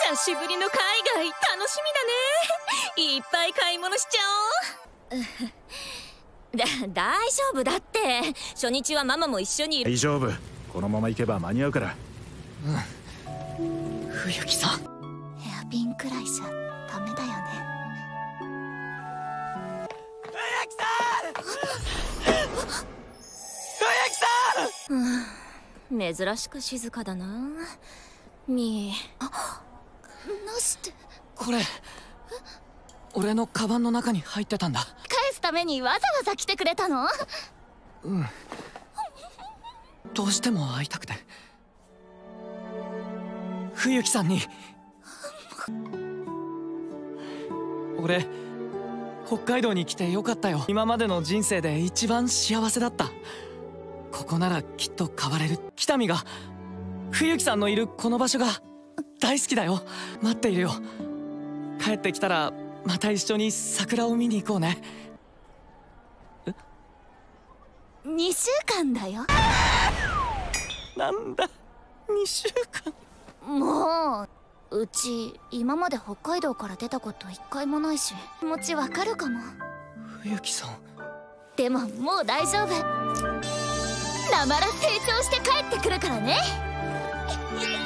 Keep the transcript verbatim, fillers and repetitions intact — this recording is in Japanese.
久しぶりの海外楽しみだね。いっぱい買い物しちゃおう。だ大丈夫だって。初日はママも一緒にいる。 大丈夫、このまま行けば間に合うから。 うん。冬木さん、 ヘアピンくらいじゃダメだよね。 冬木さん冬木さん、 うん、珍しく静かだなみー。 あ、なして。 これ俺のカバンの中に入ってたんだ。 返すためにわざわざ来てくれたの？ うん、どうしても会いたくて。冬木さんに俺北海道に来てよかったよ。今までの人生で一番幸せだった。ここならきっと変われる。北見が冬木さんのいるこの場所が大好きだよ。待っているよ。帰ってきたらまた一緒に桜を見に行こうね。え？ にしゅうかんだよ。 なんだにしゅうかん。 もううち今まで北海道から出たこと一回もないし、気持ちわかるかも。 冬木さん、 でももう大丈夫。なまら成長して帰ってくるからね。